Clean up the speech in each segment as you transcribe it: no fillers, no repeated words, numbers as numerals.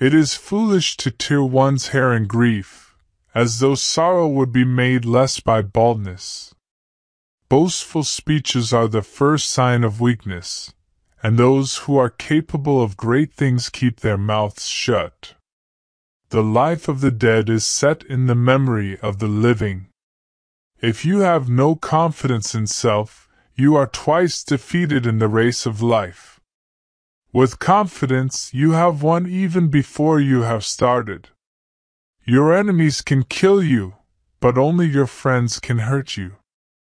It is foolish to tear one's hair in grief, as though sorrow would be made less by baldness. Boastful speeches are the first sign of weakness, and those who are capable of great things keep their mouths shut. The life of the dead is set in the memory of the living. If you have no confidence in self, you are twice defeated in the race of life. With confidence, you have won even before you have started. Your enemies can kill you, but only your friends can hurt you.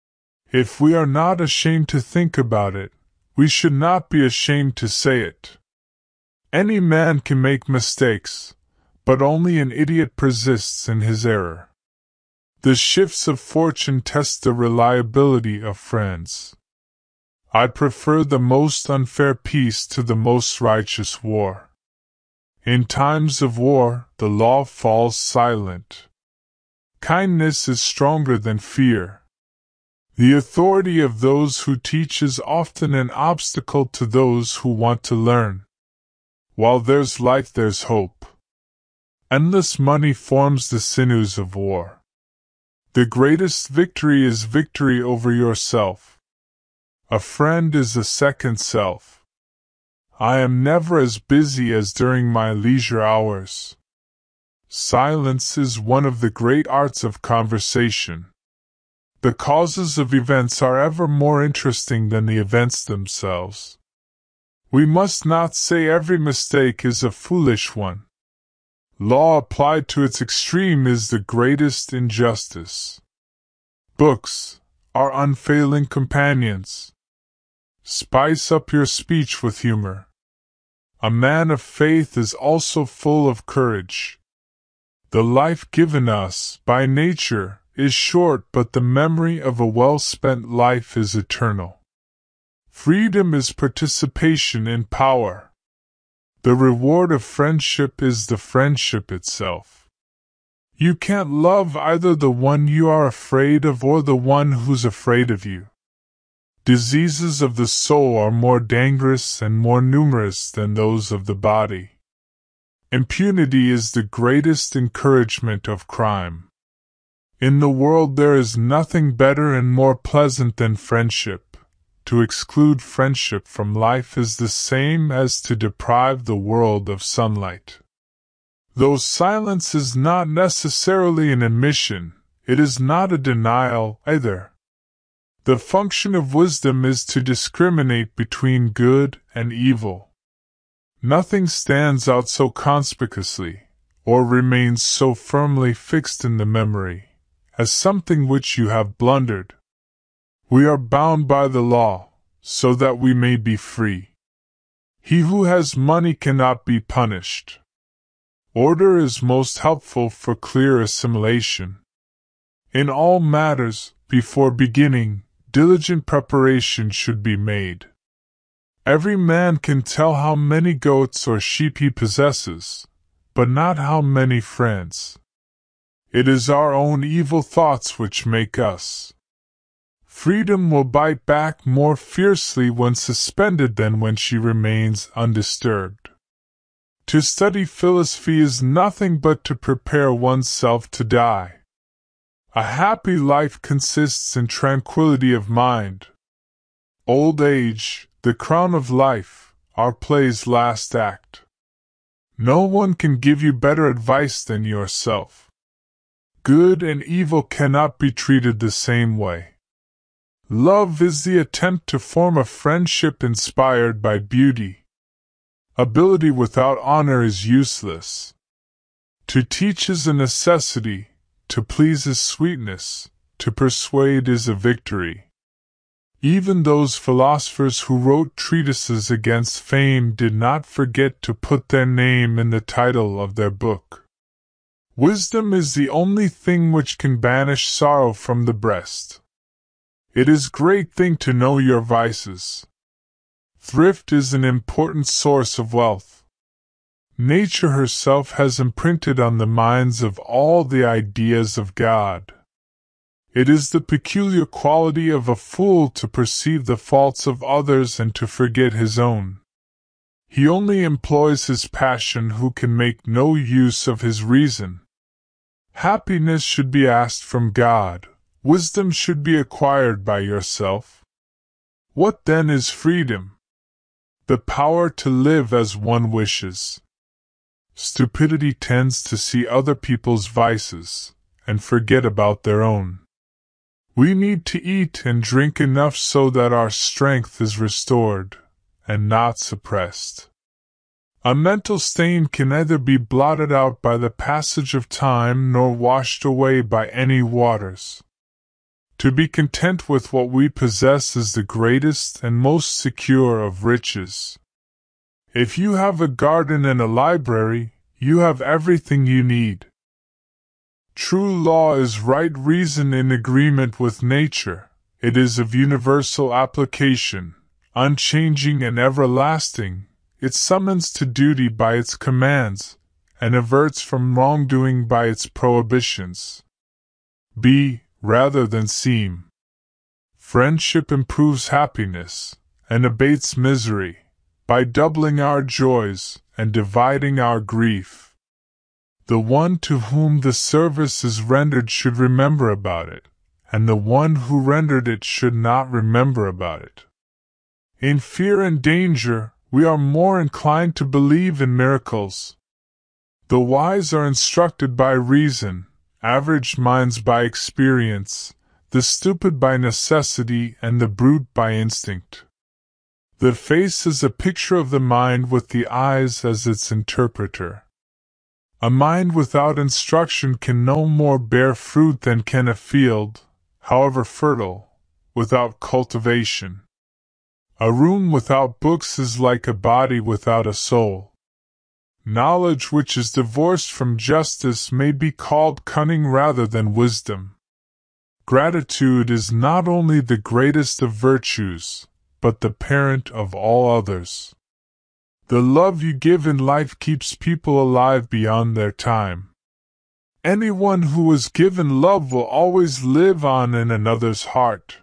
If we are not ashamed to think about it, we should not be ashamed to say it. Any man can make mistakes, but only an idiot persists in his error. The shifts of fortune test the reliability of friends. I prefer the most unfair peace to the most righteous war. In times of war, the law falls silent. Kindness is stronger than fear. The authority of those who teach is often an obstacle to those who want to learn. While there's life, there's hope. Endless money forms the sinews of war. The greatest victory is victory over yourself. A friend is a second self. I am never as busy as during my leisure hours. Silence is one of the great arts of conversation. The causes of events are ever more interesting than the events themselves. We must not say every mistake is a foolish one. Law applied to its extreme is the greatest injustice. Books are unfailing companions. Spice up your speech with humor. A man of faith is also full of courage. The life given us by nature is short, but the memory of a well-spent life is eternal. Freedom is participation in power. The reward of friendship is the friendship itself. You can't love either the one you are afraid of or the one who's afraid of you. Diseases of the soul are more dangerous and more numerous than those of the body. Impunity is the greatest encouragement of crime. In the world there is nothing better and more pleasant than friendship. To exclude friendship from life is the same as to deprive the world of sunlight. Though silence is not necessarily an admission, it is not a denial either. The function of wisdom is to discriminate between good and evil. Nothing stands out so conspicuously, or remains so firmly fixed in the memory, as something which you have blundered. We are bound by the law, so that we may be free. He who has money cannot be punished. Order is most helpful for clear assimilation. In all matters, before beginning, diligent preparation should be made. Every man can tell how many goats or sheep he possesses, but not how many friends. It is our own evil thoughts which make us. Freedom will bite back more fiercely when suspended than when she remains undisturbed. To study philosophy is nothing but to prepare oneself to die. A happy life consists in tranquility of mind. Old age, the crown of life, our play's last act. No one can give you better advice than yourself. Good and evil cannot be treated the same way. Love is the attempt to form a friendship inspired by beauty. Ability without honor is useless. To teach is a necessity, to please is sweetness, to persuade is a victory. Even those philosophers who wrote treatises against fame did not forget to put their name in the title of their book. Wisdom is the only thing which can banish sorrow from the breast. It is a great thing to know your vices. Thrift is an important source of wealth. Nature herself has imprinted on the minds of all the ideas of God. It is the peculiar quality of a fool to perceive the faults of others and to forget his own. He only employs his passion who can make no use of his reason. Happiness should be asked from God. Wisdom should be acquired by yourself. What then is freedom? The power to live as one wishes. Stupidity tends to see other people's vices and forget about their own. We need to eat and drink enough so that our strength is restored and not suppressed. A mental stain can neither be blotted out by the passage of time nor washed away by any waters. To be content with what we possess is the greatest and most secure of riches. If you have a garden and a library, you have everything you need. True law is right reason in agreement with nature. It is of universal application, unchanging and everlasting. It summons to duty by its commands, and averts from wrongdoing by its prohibitions. Be, rather than seem. Friendship improves happiness, and abates misery, by doubling our joys, and dividing our grief. The one to whom the service is rendered should remember about it, and the one who rendered it should not remember about it. In fear and danger, we are more inclined to believe in miracles. The wise are instructed by reason, average minds by experience, the stupid by necessity, and the brute by instinct. The face is a picture of the mind with the eyes as its interpreter. A mind without instruction can no more bear fruit than can a field, however fertile, without cultivation. A room without books is like a body without a soul. Knowledge which is divorced from justice may be called cunning rather than wisdom. Gratitude is not only the greatest of virtues, but the parent of all others. The love you give in life keeps people alive beyond their time. Anyone who is given love will always live on in another's heart.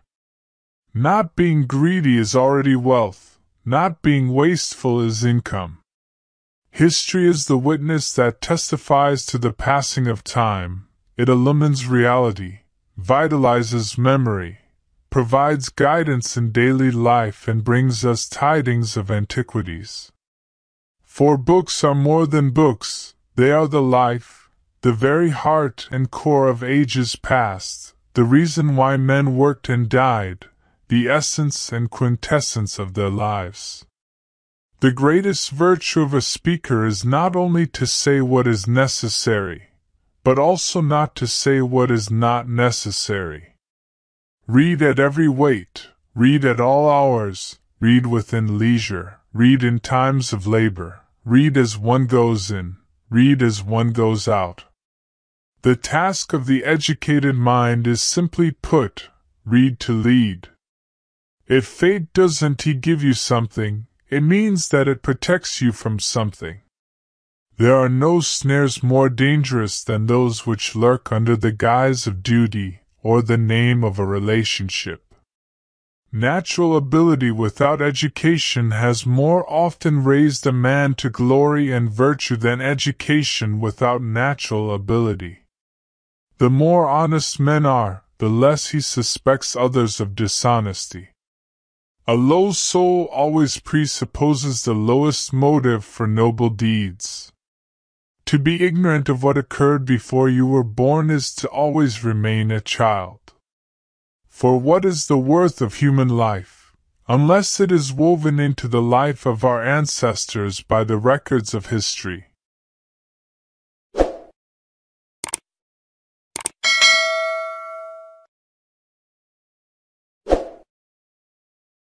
Not being greedy is already wealth, not being wasteful is income. History is the witness that testifies to the passing of time. It illumines reality, vitalizes memory, provides guidance in daily life, and brings us tidings of antiquities. For books are more than books, they are the life, the very heart and core of ages past, the reason why men worked and died, the essence and quintessence of their lives. The greatest virtue of a speaker is not only to say what is necessary, but also not to say what is not necessary. Read at every weight, read at all hours, read within leisure, read in times of labor, read as one goes in, read as one goes out. The task of the educated mind is simply put, read to lead. If fate doesn't give you something, it means that it protects you from something. There are no snares more dangerous than those which lurk under the guise of duty or the name of a relationship. Natural ability without education has more often raised a man to glory and virtue than education without natural ability. The more honest men are, the less he suspects others of dishonesty. A low soul always presupposes the lowest motive for noble deeds. To be ignorant of what occurred before you were born is to always remain a child. For what is the worth of human life, unless it is woven into the life of our ancestors by the records of history?